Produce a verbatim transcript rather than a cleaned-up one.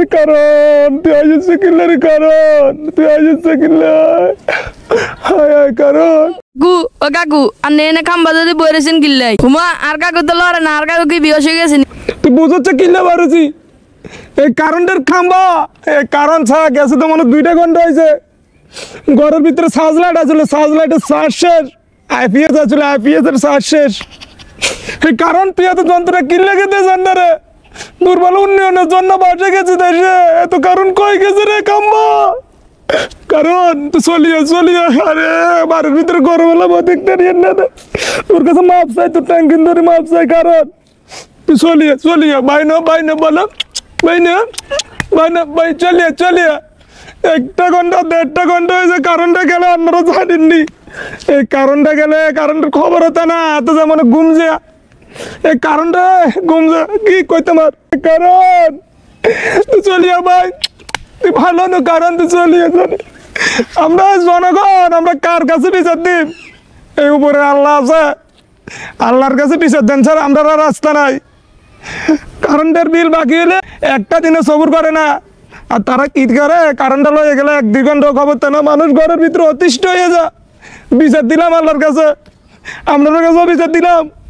কারণ তুই আসছে কিল্লার কারণ তুই আসছে কিল্লা হায় হায় কারণ গু ও কাকু আর নেনে খাম্বা যদি বইরেছেন কিল্লাই হুমা আর কাকু তো লড়ে না আর কাকু কি বিয়স হয়ে গেছে তুই বুঝছে কিল্লা বারুছি এই কারেন্টের খাম্বা এই কারণ ছাড়া গেছে তো মানে দুইটা ঘন্টা হয়েছে ঘরের ভিতরে সার্চ লাইট আসলে সার্চ লাইটের চার্জ শেষ আইপিএস আসলে আইপিএস এর চার্জ শেষ এই কারণ তুই এত যন্ত্রণা কিনলে গেতে জানরে দুর্বল উন্নয়নের জন্য বাসে গেছে দেশে এত কারণ কই গেছে রে খাম্বা কারণ তো চলিয়ে চলিয়ে আরে বাড়ির ভিতরে গরম হলে দেখতে নিয়ে না তোর কাছে মাপ চাই তোর ট্যাঙ্কিন ধরে মাপ চাই কারণ তুই চলিয়ে চলিয়ে ভাই না ভাই না বলো ভাই না ভাই না ভাই চলিয়ে চলিয়ে একটা ঘন্টা দেড়টা ঘন্টা হয়েছে কারণটা গেলে আপনারা জানেননি এই কারণটা গেলে কারণটার খবর হতো না এত যেমন ঘুম যে এই কারণটা ঘুম যা কি কই তোমার কারণ তুই চলিয়ে ভাই তুই ভালো না কারণ তুই চলিয়ে চলে আমরা জনগণ আমরা কার কাছে বিচার দিন এই উপরে আল্লাহ আছে আল্লাহর কাছে বিচার দেন স্যার আমরা রাস্তা নাই কারেন্টের বিল বাকি হলে একটা দিনে সবুর করে না আর তারা কি করে কারেন্টটা লয়ে গেলে এক দুই ঘন্টা খবর তো না মানুষ ঘরের ভিতরে অতিষ্ঠ হয়ে যা বিচার দিলাম আল্লাহর কাছে আপনাদের কাছেও বিচার দিলাম